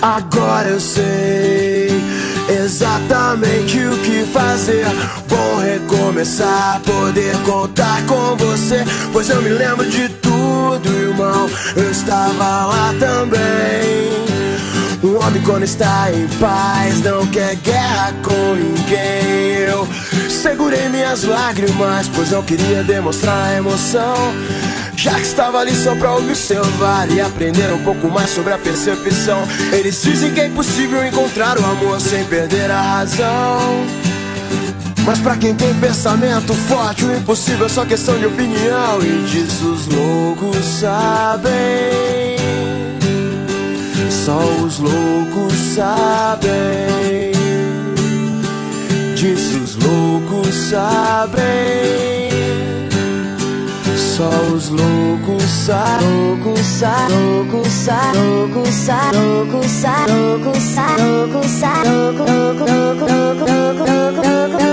Agora eu sei exatamente o que fazer. Bom recomeçar, poder contar com você, pois eu me lembro de tudo, irmão. Eu estava lá também. Um homem quando está em paz não quer guerra com ninguém. Eu segurei minhas lágrimas, pois não queria demonstrar emoção, já que estava ali só pra ouvir seu vale e aprender um pouco mais sobre a percepção. Eles dizem que é impossível encontrar o amor sem perder a razão, mas pra quem tem pensamento forte, o impossível é só questão de opinião. E disso os loucos sabem, só os loucos sabem. Disso os loucos sabem, só os loucos sabem. Loucos sabem, loucos sabem, loucos sabem, loucos sabem, loucos sabem, loucos sabem, loucos sabem, loucos sabem, loucos sabem.